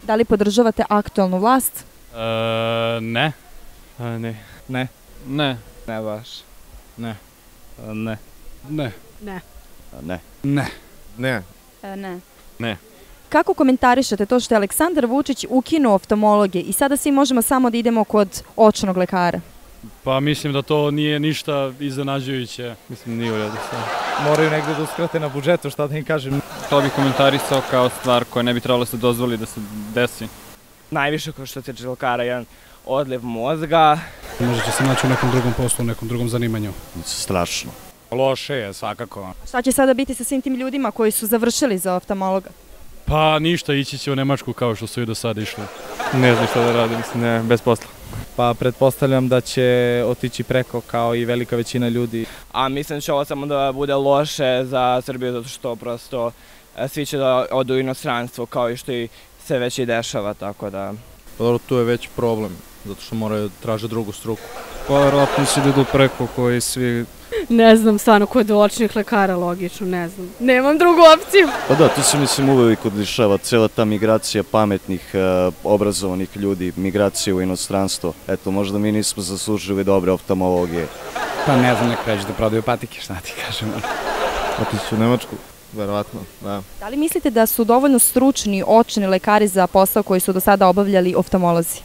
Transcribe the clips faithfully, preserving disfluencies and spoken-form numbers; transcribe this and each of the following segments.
Da li podržavate aktualnu vlast? E, ne. E, ne. Ne. Ne. Ne baš. Ne. E, ne. Ne. Ne. Ne. Ne. Ne. E, ne. Ne. Kako komentarišete to što je Aleksandar Vučić ukinuo oftalmologe i sada svi možemo samo da idemo kod očnog lekara? Pa mislim da to nije ništa iznenađujuće. Mislim, nije u redu sve. Moraju negde da uskrate na budžetu, šta da im kažem. To bih komentarisao kao stvar koja ne bi trebalo se dozvoli da se desi. Najviše ko što tiče lekara, jedan odliv mozga. Možda će se naći u nekom drugom poslu, u nekom drugom zanimanju. Strašno. Loše je, svakako. Šta će sada biti sa svim tim ljudima koji su završili za oftalmologa? Pa ništa, ići će u Nemačku kao što su i do sada išli. Ne znam šta da radi, mislim, ne, bez posla. Pa pretpostavljam da će otići preko kao i velika većina ljudi. A mislim da će ovo samo da bude loše za Srbiju, zato što prosto svi će da odu u inostranstvo, kao i što i se već i dešava, tako da... Pa dobro, tu je već problem, zato što moraju da traže drugu struku. Pa verovatno će da idu preko koji svi... Ne znam, stvarno, kod očnih lekara, logično, ne znam. Nemam drugu opciju. Pa da, tu se mislim uveliko dešava cela ta migracija pametnih, obrazovanih ljudi, migracija u inostranstvo. Eto, možda mi nismo zaslužili dobre oftalmologije. Pa ne znam, nek pređu da prodaju patike, šta ti kažem. Otići u Nemačku, verovatno, da. Da li mislite da su dovoljno stručni očni lekari za posao koji su do sada obavljali oftalmolozi?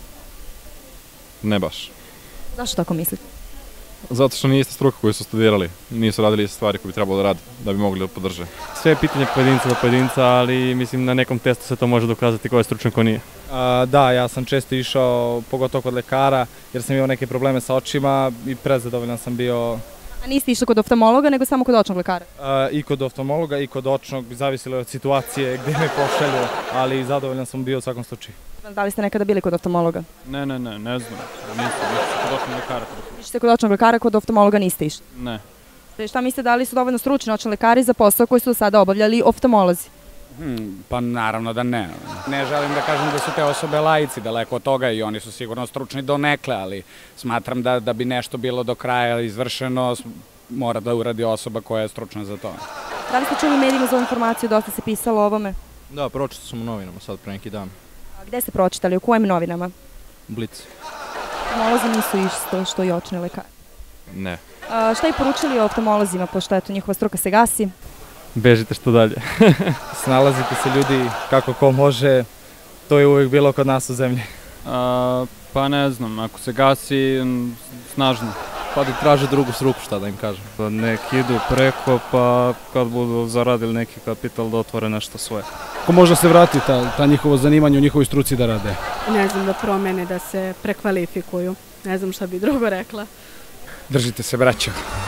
Ne baš. Zašto tako mislite? Zato što nije ista struka koju su studirali. Nisu radili iste stvari koje bi trebalo da rade, da bi mogli da podrže. Sve je pitanje pojedinca do pojedinca, ali mislim na nekom testu se to može dokazati ko je stručan, ko nije. A, da, ja sam često išao, pogotovo kod lekara, jer sam imao neke probleme sa očima i prezadovoljan sam bio. A niste išli kod oftalmologa, nego samo kod očnog lekara? A, I kod oftalmologa i kod očnog, zavisilo je od situacije gde me pošalju, ali zadovoljan sam bio u svakom slučaju. Da li ste nekada bili kod oftalmologa? Ne, ne, ne, ne znam. Nisam, nisam kod očnog lekara. Išli kod očnog lekara, kod oftalmologa niste išli? Ne. Šta mislite, da li su dovoljno stručni očni lekari za posao koji su do sada obavljali oftalmolozi? Hmm, pa naravno da ne. Ne želim da kažem da su te osobe laici, daleko od toga, i oni su sigurno stručni donekle, ali smatram da, da bi nešto bilo do kraja izvršeno, mora da uradi osoba koja je stručna za to. Da li ste čuli u medijima za ovu informaciju, dosta se pisalo o ovome? Da, pročitao sam u novinama sad pre neki dan. A gde ste pročitali, u kojim novinama? Blic. Oftalmolozi nisu isto što i očni lekari. Ne. A, šta i poručili o oftalmolozima, pošto eto njihova struka se gasi? Bežite što dalje. Snalazite se ljudi kako ko može, to je uvijek bilo kod nas u zemlji. A, pa ne znam, ako se gasi, snažno. Pa da traže drugu struku, šta da im kažem. Pa nek idu preko, pa kad budu zaradili neki kapital da otvore nešto svoje. Ko možda se vrati ta, ta njihovo zanimanje u njihovoj struci da rade? Ne znam, da promene, da se prekvalifikuju. Ne znam šta bi drugo rekla. Držite se, braćo.